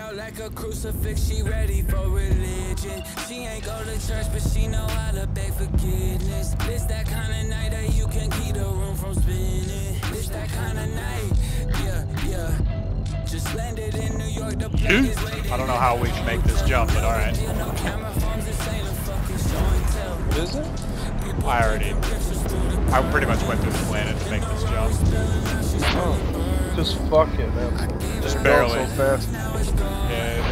out like a crucifix, she ready for religion. She ain't go to church, but she know how to beg forgiveness. This that kind of night that you can keep the room from spinning. This that kind of night, yeah. Just landed in New York, the plane is late. I don't know how we can make this jump, but alright. What is it? I pretty much went through the planet to make this jump. Oh, just fuck it, man. Just barely. So fast. Yeah,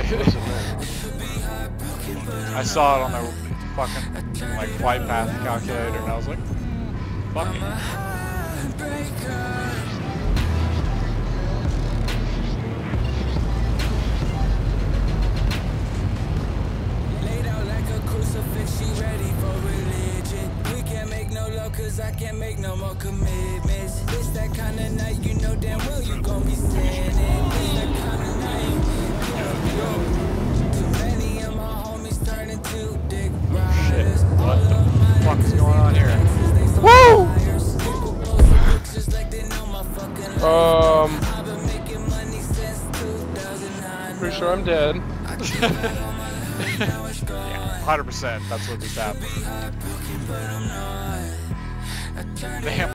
I saw it on the fucking like flight path calculator, and I was like, fuck it. She ready for religion. We can't make no love cause I can't make no more commitments. It's that kind of night, you know damn well you gon' be sinning. It's that kind of night. Too many of my homies turning to dick riders. Shit, what the fuck is going on here? Woo! Pretty sure I'm dead. Yeah, 100%. That's what just happened. Damn.